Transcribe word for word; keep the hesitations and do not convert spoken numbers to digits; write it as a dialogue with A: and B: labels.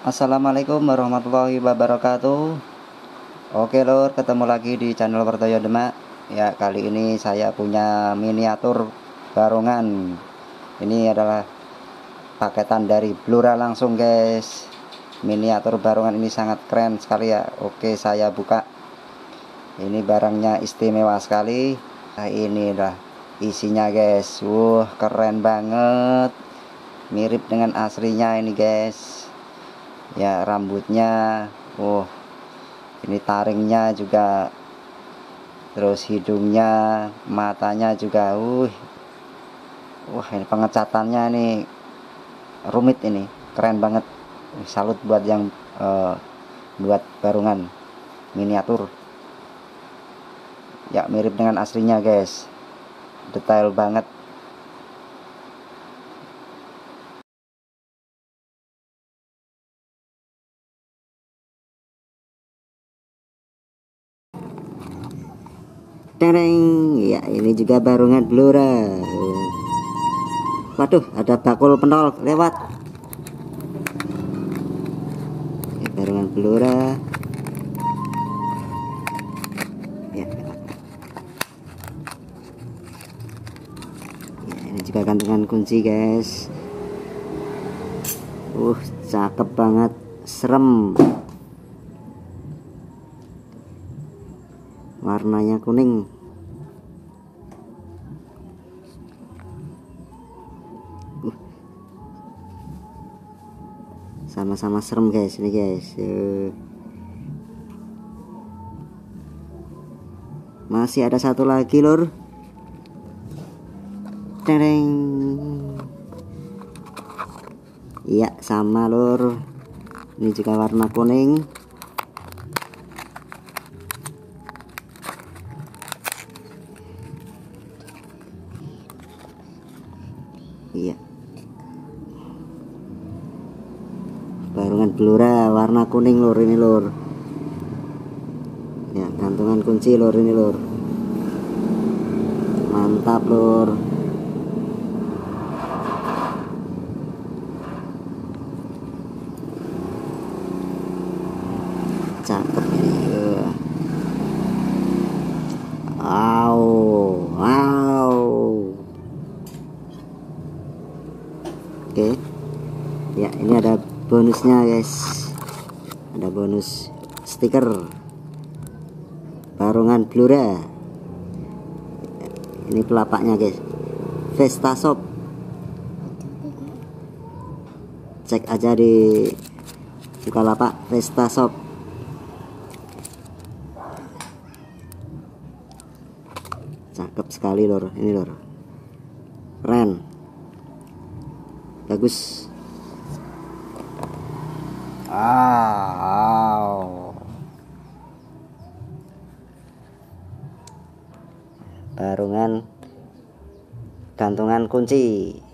A: Assalamualaikum warahmatullahi wabarakatuh. Oke lur, ketemu lagi di channel Wartoyo Demak. Ya, kali ini saya punya miniatur barongan. Ini adalah paketan dari Blora langsung guys. Miniatur barongan ini sangat keren sekali ya. Oke, saya buka. Ini barangnya istimewa sekali. Nah, ini dah isinya guys. Wah, keren banget. Mirip dengan aslinya ini guys. Ya, rambutnya, oh ini taringnya juga, terus hidungnya, matanya juga, uh, wah ini pengecatannya nih rumit, ini keren banget. Salut buat yang uh, buat barongan miniatur. Ya, mirip dengan aslinya guys, detail banget. Tereng, ya ini juga barongan Blora. Waduh, ada bakul pentol lewat. Ya, barongan Blora. Ya. Ya, ini juga gantungan kunci guys. Uh, cakep banget, serem. Warnanya kuning. Uh, sama-sama serem guys ini guys. Uh. Masih ada satu lagi lur. Tereng. Iya, sama lur. Ini juga warna kuning. Iya, barongan Blora warna kuning lur, ini lur. Ya, gantungan kunci lur, ini lur. Mantap lur. Cakep ini. Wow, wow. Oke, ya ini ada bonusnya guys, ada bonus stiker barongan Blora. Ini pelapaknya guys, Vesta Shop. Cek aja di Bukalapak Vesta Shop. Cakep sekali lor, ini lor, keren, bagus. Wow. Barongan gantungan kunci.